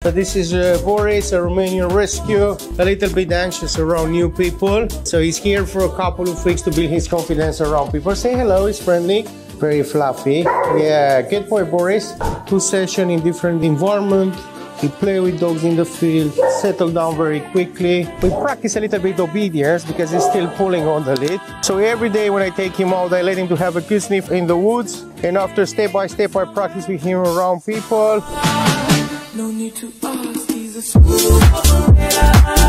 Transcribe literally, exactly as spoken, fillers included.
So this is uh, Boris, a Romanian rescue, a little bit anxious around new people. So he's here for a couple of weeks to build his confidence around people. Say hello, he's friendly, very fluffy. Yeah, good boy, Boris. Two sessions in different environment. He play with dogs in the field, settle down very quickly. We practice a little bit obedience because he's still pulling on the lead. So every day when I take him out, I let him to have a good sniff in the woods. And after step by step, I practice with him around people. No need to ask, he's a